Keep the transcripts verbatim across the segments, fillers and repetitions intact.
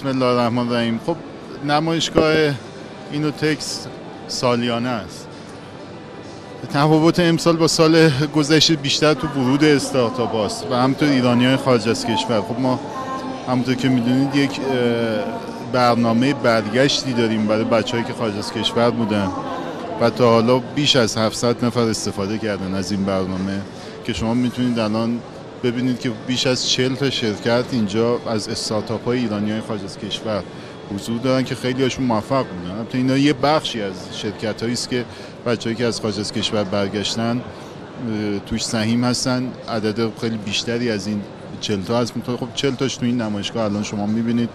بسم الله الرحمن الرحیم. خب نمایشگاه اینوتکس سالیانه است. تفاوت امسال با سال گذشته بیشتر تو ورود استارتاپ هاست و همینطور ایرانی‌های خارج از کشور. خب ما همونطور که میدونید یک برنامه برگشتی داریم برای بچه‌هایی که خارج از کشور بودن و تا حالا بیش از هفتصد نفر استفاده کردن از این برنامه که شما میتونید الان ببینید که بیش از چهل تا شرکت اینجا از استارتاپ‌های ایرانی‌های خارج از کشور حضور دارن که خیلی هاشون موفق بودن. البته اینا یه بخشی از شرکت‌هایی است که بچه‌هایی که از خارج از کشور برگشتن توش سهیم هستن. عدد خیلی بیشتری از این چهل تا هست. خب چهل تاش تو این نمایشگاه الان شما می‌بینید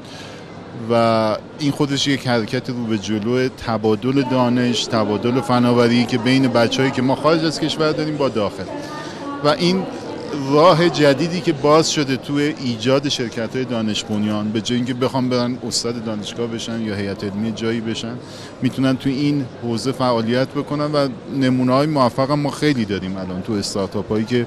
و این خودش یک حرکت رو به جلو تبادل دانش، تبادل فناوری که بین بچه‌هایی که ما خارج از کشور داریم با داخل و این راه جدیدی که باز شده توی ایجاد شرکت‌های دانش بنیان، به جای اینکه بخوام برن استاد دانشگاه بشن یا هیئت علمی جایی بشن، میتونن توی این حوزه فعالیت بکنن و نمونه‌های موفق ما خیلی داریم الان تو استارتاپ‌هایی که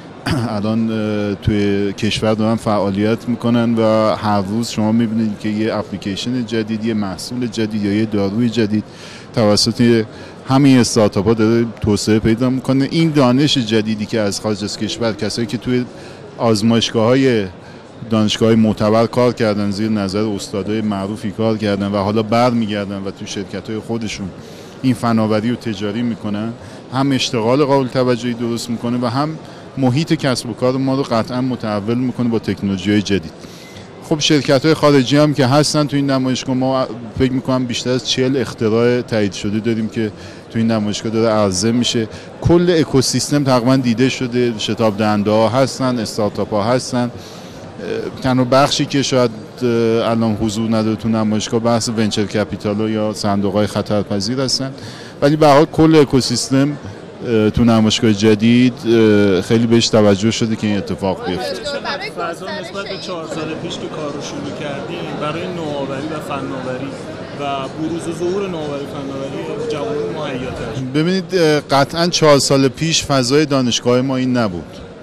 الان توی کشور دارن فعالیت میکنن و هر روز شما میبینید که یه اپلیکیشن جدید، یه محصول جدید یا یه داروی جدید توسط همین استارتاپ ها داره توسعه پیدا میکنه. این دانش جدیدی که از خارج از کشور، کسایی که توی آزمایشگاه های دانشگاه معتبر کار کردن، زیر نظر استادای معروفی کار کردن و حالا برمیگردن و توی شرکت های خودشون این فناوری رو تجاری میکنن، هم اشتغال قابل توجهی درست میکنه و هم محیط کسب و کار ما رو قطعا متحول میکنه با تکنولوژی‌های جدید. خب شرکت‌های خارجی هم که هستن تو این نمایشگاه، ما فکر می‌کنم بیشتر از چهل اختراع تایید شده داریم که تو این نمایشگاه داره عرضه میشه. کل اکوسیستم تقریبا دیده شده، شتاب دهنده‌ها هستن، استارتاپ‌ها هستن. تنها بخشی که شاید الان حضور نداره تو نمایشگاه بحث ونچر کپیتال یا صندوق‌های خطرپذیر هستن، ولی به هر حال کل اکوسیستم تو نمایشگاه جدید خیلی بهش توجه شده که این اتفاق بیفته. فضا نسبت به چهار سال پیش که کار رو شروع کردیم برای نوآوری و فناوری و بروز و ظهور نوآوری فناوری جوانان مهیا شد. ببینید قطعا چهار سال پیش فضای دانشگاه ما این نبود.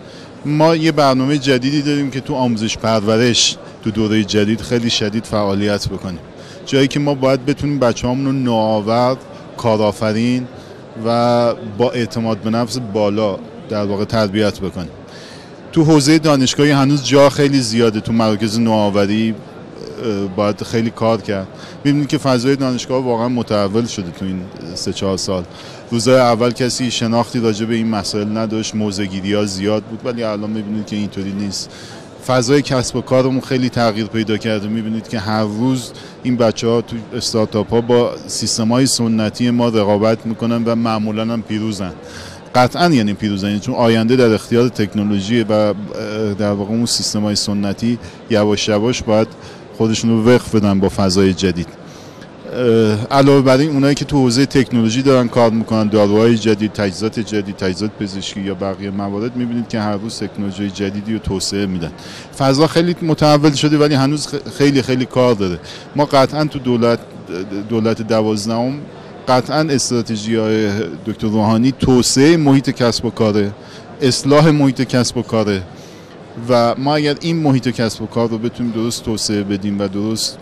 ما یه برنامه جدیدی داریم که تو آموزش پرورش تو دوره جدید خیلی شدید فعالیت بکنیم، جایی که ما باید بتونیم بچه‌هامون رو نوآور، کارآفرین و با اعتماد به نفس بالا در واقع تربیت بکنیم. تو حوزه دانشگاهی هنوز جا خیلی زیاده، تو مراکز نوآوری باید خیلی کار کرد. می‌بینید که فضای دانشگاه واقعا متحول شده تو این سه چهار سال. روزهای اول کسی شناختی راجع به این مسائل نداشت، موضع‌گیری‌ها زیاد بود، ولی الان می‌بینید که اینطوری نیست. فضای کسب و کارمون خیلی تغییر پیدا کرده. می‌بینید که هر روز این بچه‌ها تو استارتاپ‌ها با سیستم‌های سنتی ما رقابت می‌کنن و معمولاً هم پیروزن. قطعاً یعنی پیروزن، چون آینده در اختیار تکنولوژی و در واقع اون سیستم‌های سنتی یواش یواش باید خودشون رو وقف بدن با فضای جدید. علاوه بر این اونایی که تو حوزه تکنولوژی دارن کار میکنن، داروهای جدید، تجهیزات جدید، تجهیزات پزشکی یا بقیه موارد، میبینید که هر روز تکنولوژی جدیدی رو توسعه میدن. فضا خیلی متحول شده ولی هنوز خیلی خیلی کار داره. ما قطعا تو دولت دولت دوازدهم قطعا استراتژی‌های دکتر روحانی توسعه محیط کسب و کاره، اصلاح محیط کسب و کاره و ما اگر این محیط کسب و کار رو بتونیم درست توسعه بدیم و درست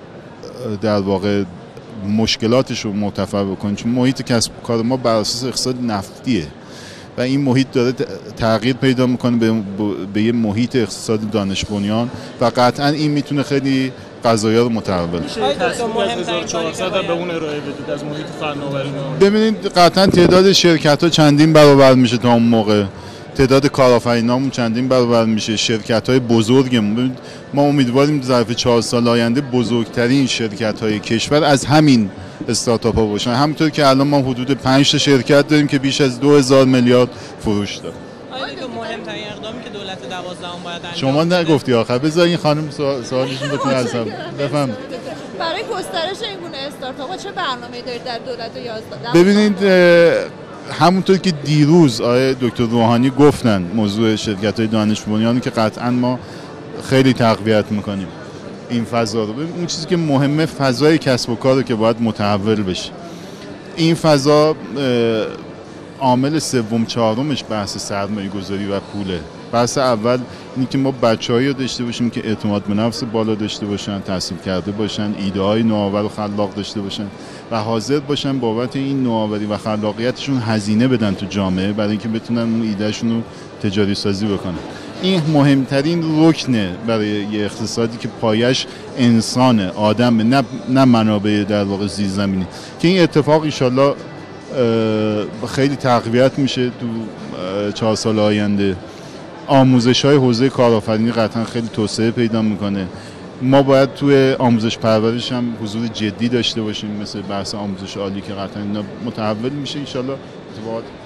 در واقع مشکلاتش رو مرتفع بکنیم، چون محیط کسب و کار ما بر اساس اقتصاد نفتیه و این محیط داره تغییر پیدا میکنه به, به یه محیط اقتصاد دانش بنیان و قطعا این میتونه خیلی قضایا رو متحول کنه. هزار و چهارصد به اون ارائه بدید از محیط فناوری. ببینید قطعا تعداد شرکت‌ها چندین برابر میشه تا اون موقع، تعداد کارآفرینامون چندین برابر میشه، شرکت‌های بزرگمون. ما امیدواریم ظرف چهار سال آینده بزرگترین شرکت‌های کشور از همین استارتاپ‌ها باشن، همونطور که الان ما حدود پنج تا شرکت داریم که بیش از دو هزار میلیارد فروش دارن. آیا دیگه مهمترین اقدامی که دولت دوازدهم باید انجام شما نگفتی آخر، بذار این خانم سوالشون بتونه ازم بفهم. برای گسترش این گونه استارتاپ‌ها چه برنامه‌ای دارید در دولت یازده؟ ببینید همونطور که دیروز آقای دکتر روحانی گفتن موضوع شرکت‌های دانش بنیانی که قطعا ما خیلی تقویت میکنیم این فضا رو. ببین اون چیزی که مهمه فضای کسب و کاره که باید متحول بشه. این فضا عامل سوم چهارمش بحث سرمایه‌گذاری و پوله. بحث اول اینی که ما بچه‌هایی رو داشته باشیم که اعتماد به نفس بالا داشته باشن، تحصیل کرده باشن، ایده‌های نوآور و خلاق داشته باشن و حاضر باشن بابت این نوآوری و خلاقیتشون هزینه بدن تو جامعه برای اینکه بتونن اون ایدهشون رو تجاری سازی بکنن. این مهمترین رکنه برای یه اقتصادی که پایش انسان آدم، نه نه منابع در واقع زیرزمینی، که این اتفاق انشالله خیلی تقویت میشه تو چهار سال آینده. آموزش های حوزه کارآفرینی قطعا خیلی توسعه پیدا میکنه. ما باید توی آموزش پرورش هم حضور جدی داشته باشیم، مثل بحث آموزش عالی که قطعا اینا متحول میشه انشالله.